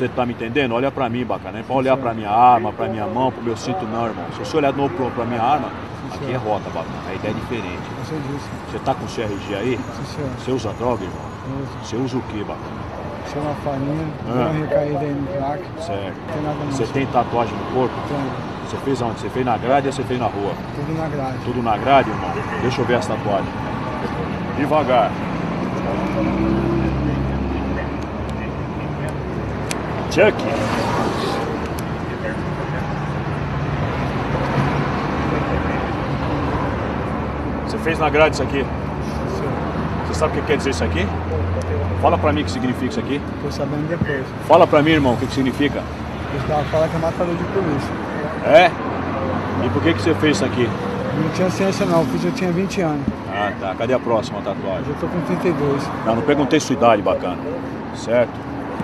Você tá me entendendo? Olha pra mim, bacana. Não é pra olhar pra minha arma, pra minha mão, pro meu cinto não, irmão. Se você olhar de novo pra minha arma, aqui é rota, bacana. A ideia é diferente. Eu sei disso. Você tá com CRG aí? Sim, senhor. Você usa droga, irmão? Eu uso. Você usa o que, bacana? Isso é uma farinha, uma recaída aí no crack. Certo. Não tem nada mais. Você tem tatuagem no corpo? Tenho. Você fez aonde? Você fez na grade ou você fez na rua? Tudo na grade. Tudo na grade, irmão? Deixa eu ver essa tatuagem. Devagar. Chuck. Você fez na grade isso aqui? Você sabe o que quer dizer isso aqui? Fala pra mim o que significa isso aqui. Tô sabendo depois. Fala pra mim, irmão, o que significa. Os caras falam que é matador de polícia. É? E por que você fez isso aqui? Não tinha ciência não, eu tinha 20 anos. Ah, tá. Cadê a próxima tatuagem? Eu tô com 32. Não perguntei sua idade, bacana. Certo?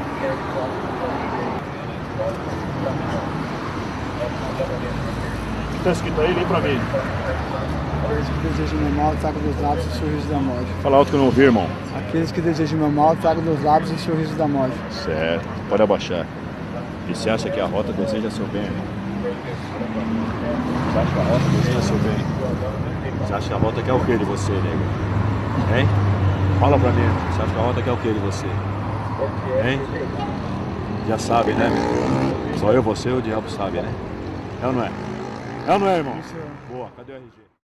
O que tá escrito aí? Lê pra mim. Aqueles que desejam meu mal, tragam dos lábios e sorriso da morte. Fala alto que eu não ouvi, irmão. Aqueles que desejam meu mal, tragam dos lábios e sorriso da morte. Certo. Pode abaixar. E você acha que a rota deseja seu bem, irmão? Você acha que a rota deseja seu bem? Você acha que a rota quer o que de você, nego? Hein? Fala pra mim, irmão. Você acha que a rota quer o que de você? Hein? Já sabe, né, meu? Só eu, você e o diabo sabe, né? É ou não é? É ou não é, irmão? Boa, cadê o RG?